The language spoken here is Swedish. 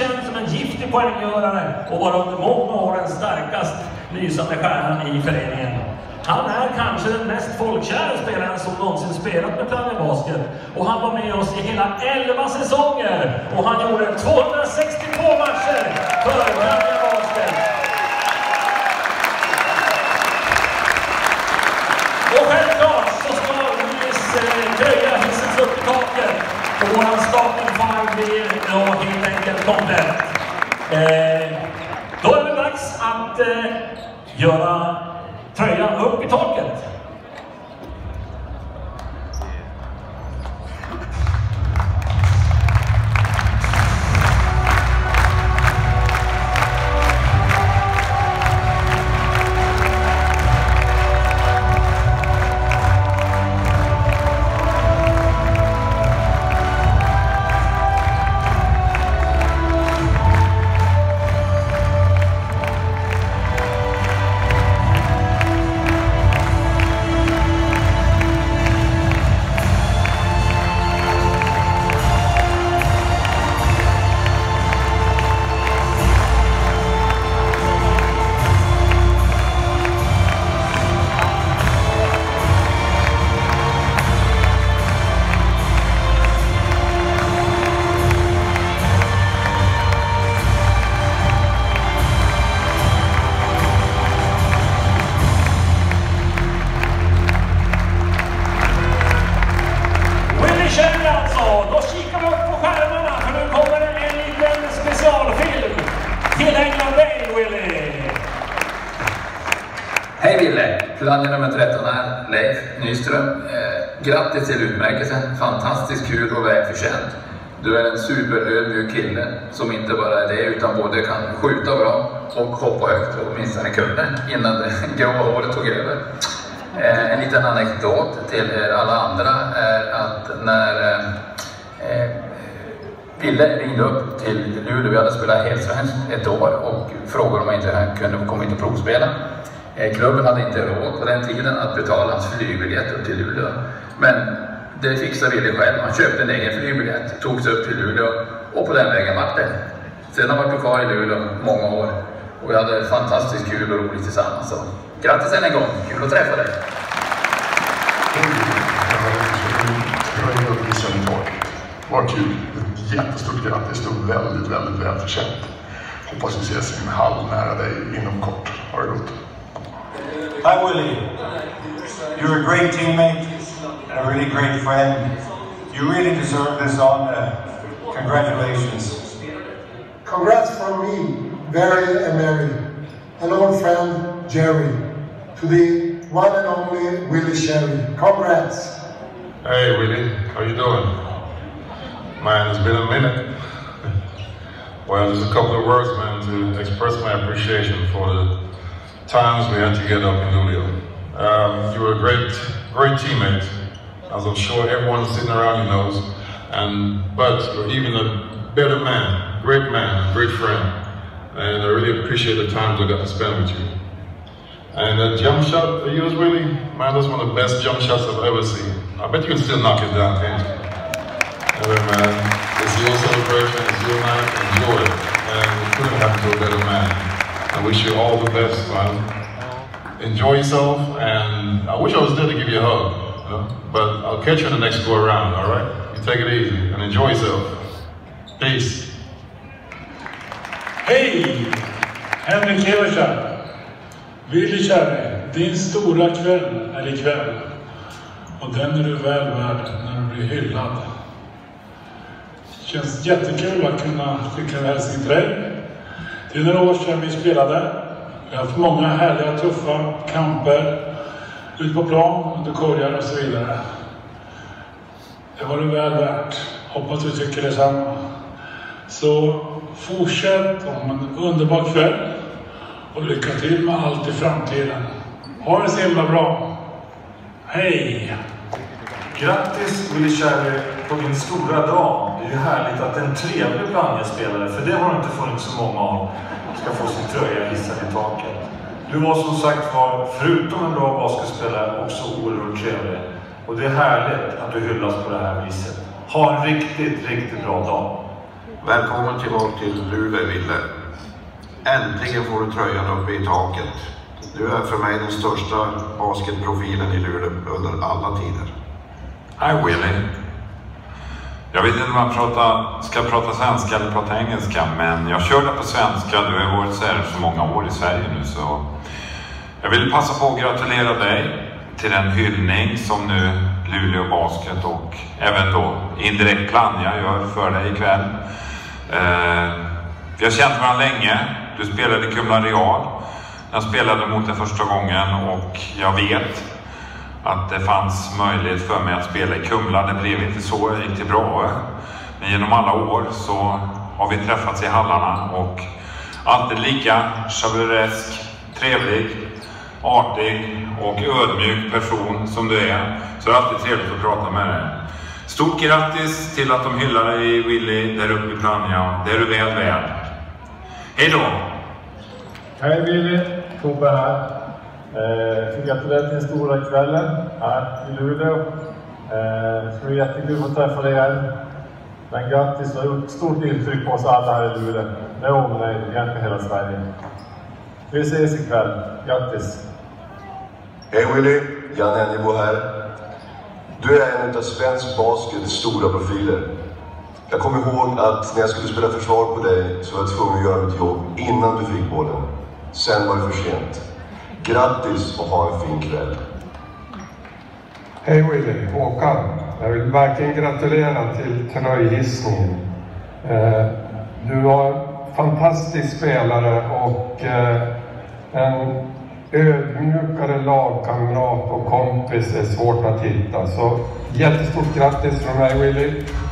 känd som en giftig poänggörare och var under många år den starkast lysande stjärnan i föreningen. Han är kanske den mest folkkära spelaren som någonsin spelat med Plannja Basket. Och han var med oss i hela 11 säsonger. Och han gjorde 262 matcher för Plannja Basket. Och självklart så ska Willis tröja hissas upp i taket. Och våran starting five blir då helt enkelt komplett. Då är det dags att göra tröjan upp i taket. Hej Wille! Plannja nummer 13 är Leif Nyström. Grattis till utmärkelsen. Fantastiskt kul och välförtjänt. Du är en superödmjuk kille som inte bara är det utan både kan skjuta bra och hoppa högt och åtminstone kunde innan det gråa håret tog över. En liten anekdot till er alla andra är att när Ville ringde upp till Luleå, vi hade spelat helt svenskt ett år och frågade om jag inte kunde komma in och provspela. Klubben hade inte råd på den tiden att betala hans flygbiljett upp till Luleå. Men det fixade Ville själv. Han köpte en egen flygbiljett, tog sig upp till Luleå och på den vägen vart det. Sen har jag varit kvar i Luleå många år och vi hade fantastiskt kul och roligt tillsammans. Så grattis än en gång, kul att träffa dig. Vad kul, ett jättestort grattis och väldigt välförtjänt. Hoppas vi ses i en hall nära dig inom kort. Ha det gott. Hi Willie, you're a great teammate and a really great friend. You really deserve this honor. Congratulations. Congrats from me, Barry and Mary, an old friend, Jerry, to the one and only Willie Sherry. Congrats. Hey Willie, how you doing? Man, it's been a minute. Well, just a couple of words, man, to express my appreciation for the times we had together up in Luleå. You were a great teammate, as I'm sure everyone sitting around you knows. But you're even a better man, great friend. And I really appreciate the times I got to spend with you. And that jump shot that you was really, man, that's one of the best jump shots I've ever seen. I bet you can still knock it down, can't you? Anyway, man, it's your celebration, it's your night, enjoy it. And it couldn't happen to a better man. I wish you all the best, man. Enjoy yourself, and I wish I was there to give you a hug, you know? But I'll catch you in the next go around, all right? You take it easy and enjoy yourself. Peace. Hej! Henrik Evertjärn. Willie Sherry, din stora kväll är ikväll. Och den är du väl värd när du blir hyllad. Det känns jättekul att kunna skicka en hälsning till dig. Det är några år sedan vi spelade. Vi har haft många härliga, tuffa kamper ut på plan, under korgar och så vidare. Det var det väl värt. Hoppas du tycker detsamma. Så fortsätt om en underbar kväll och lycka till med allt i framtiden. Ha det så himla bra. Hej! Grattis Willie Sherry på din stora dag. Det är ju härligt att en trevlig Plannja-spelare, för det har det inte funnits så många av, ska få sin tröja hissad i taket. Du var som sagt förutom en bra basketspelare också oerhört trevlig. Och det är härligt att du hyllas på det här viset. Ha en riktigt bra dag. Välkommen tillbaka till Luleå, Ville. Äntligen får du tröjan uppe i taket. Du är för mig den största basketprofilen i Luleå under alla tider. Hi Willie. Jag vet inte om man ska prata svenska eller prata engelska, men jag körde på svenska. Du har varit så här så många år i Sverige nu, så jag vill passa på att gratulera dig till den hyllning som nu Luleå Basket och även då indirekt Plannja gör för dig ikväll. Vi har känt varandra länge. Du spelade i Kumla Real. Jag spelade mot dig första gången och jag vet att det fanns möjlighet för mig att spela i Kumla. Det blev inte så, det gick till bra. Men genom alla år så har vi träffats i hallarna och alltid lika chavaleresk, trevlig, artig och ödmjuk person som du är. Så det är alltid trevligt att prata med dig. Stort grattis till att de hyllar dig, Willie, där uppe i Plannja. Det är du väl värd. Hej då! Hej Willie, Tobbe här. Fick gratulerar till den stora kvällen här i Luleå. Det ska bli jättekul att träffa dig här. Men grattis, du har gjort stort intryck på oss alla här i Luleå. Det är om dig, egentligen hela Sverige. Vi ses ikväll. Grattis! Hej Willie, Jan Hennebo här. Du är en av svensk baskets stora profiler. Jag kommer ihåg att när jag skulle spela försvar på dig så var jag tvungen att göra mitt jobb innan du fick bollen. Sen var det för sent. Grattis och ha en fin kväll. Hej Willie, Håkan. Jag vill verkligen gratulera till tröjhissningen. Du var en fantastisk spelare och en ödmjukare lagkamrat och kompis är svårt att hitta. Så jättestort grattis från mig Willie.